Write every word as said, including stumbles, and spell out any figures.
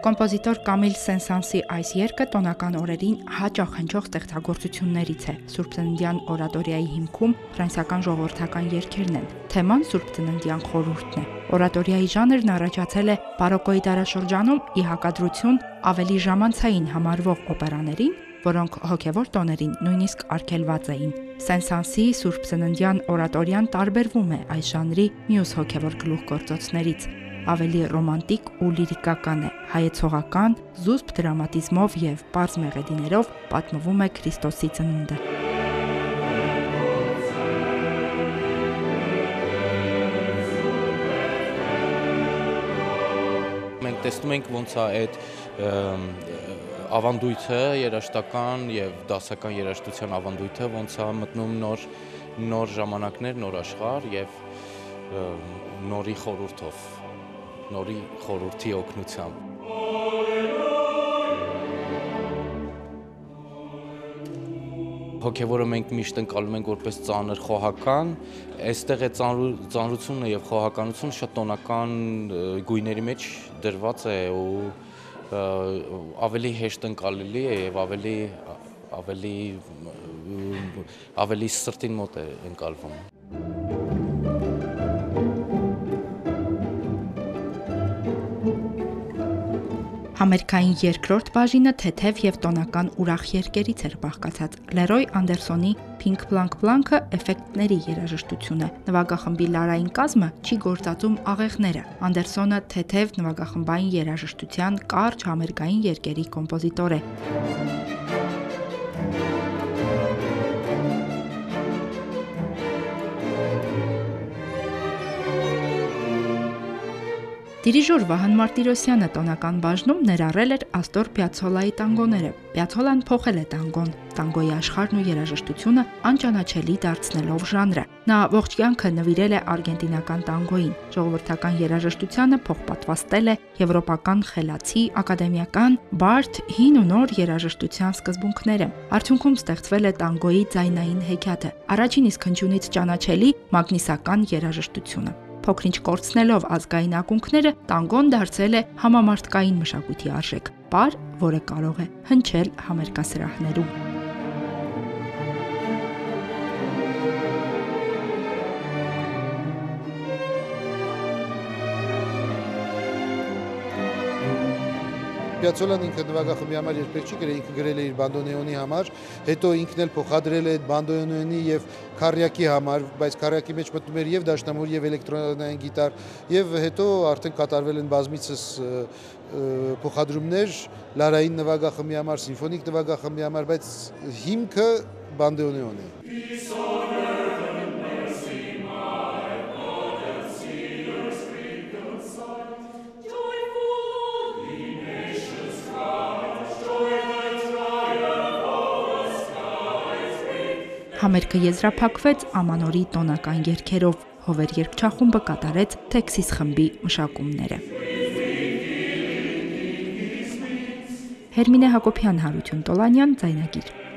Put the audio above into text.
Կոմպոզիտոր Կամիլ Սեն-Սանսի այս երգը տոնական օրերին հաճախ հնչող ստեղծագործություններից է։ Սուրբծննդյան օրատորիայի հիմքում ֆրանսիական ժողովրդական երգերն են։ Թեման Սուրբծննդյան խորհուրդն է։ Օրատորիայի ժանրն առաջացել է բարոկոյի դարաշրջանում ի հակադրություն ավելի ժամանցային համարվող օպերաներին, որոնք հոգևոր տոներին նույնիսկ արգելված էին։ Սեն-Սանսի Սուրբծննդյան օրատորիան տարբերվում է այս ժանրի մյուս հոգևոր գլուխգործոցներից։ Ավելի ռոմանտիկ ու լիրիկական է, հայեցողական, զուսպ դրամատիզմով և պարզ մեղեդիներով պատմվում է Քրիստոսի ծնունդը։ Մենք տեսնում ենք ոնց է այդ ավանդույթը երաժշտական և դասական երաժշտության ավանդույթը ոնց է մտնում նոր նոր ժամանակներ, նոր աշխարհ և նորի խորհուրդով, նորի խորհրդի օգնությամբ։ Հոգևորը մենք միշտ ընկալում ենք որպես ծանր խոհական, այստեղ է ծանրությունը և խոհականությունը շատ տոնական գույների մեջ դրված է ու ավելի հեշտ ընկալելի է և ավելի ավելի ավելի սրտին մոտ է ընկալվում։ Համերգային երկրորդ բաժինը թեթև և տոնական ուրախ երգերից էր բաղկացած։ Լերոյ Անդերսոնի Pink Plank Plank-ը էֆեկտների երաժշտություն է։ Նվագախմբի լարային կազմը չի գործածում աղեղները։ Անդերսոնը թեթև նվագախմբային երաժշտության կարճ համերգային երգերի կոմպոզիտոր է։ Դիրիժոր Վահան Մարտիրոսյանը տոնական բաժնում ներառել էր Աստոր Պիացոլայի տանգոները։ Պիացոլան փոխել է տանգոն, տանգոյի աշխարհն ու երաժշտությունը անճանաչելի դարձնելով ժանրը։ Նա ողջ կյանքը նվիրել է արգենտինական տանգոյին, ժողովրդական երաժշտությանը փոխպատվաստել է եվրոպական խելացի, ակադեմիական, բարդ, հին ու նոր երաժշտության սկզբունքները։ Արդյունքում ստեղծվել է տանգոյի ձայնային հեքիաթը, առաջին իսկ հնչյունից ճանաչելի մագնիսական երաժշտությունը։ Փոքրինչ կորցնելով ազգային ակունքները, տանգոն դարձել է համամարտկային մշակույթի արժեք, պար, որը կարող է հնչել համերգասրահներում։ Պիացոլան ինքը նվագախմբի համար երբեք չի գրել, ինքը գրել է իր բանդոնեոնի համար, հետո ինքն էլ փոխադրել է այդ բանդոնեոնի եւ քարյակի համար, բայց քարյակի մեջ մտնում էր եւ դաշնամուր եւ էլեկտրոնային գիտար, եւ հետո արդեն կատարվել են բազմիցս փոխադրումներ լարային նվագախմբի համար, սիմֆոնիկ նվագախմբի համար, բայց հիմքը բանդոնեոն է։ Համերգը եզրափակվեց Ամանորի տոնական երգերով, Հովեր երգչախումբը կատարեց Թեքսիս խմբի մշակումները։ Հերմինե Հակոբյան, Հարություն Տոլանյան, ձայնագիր։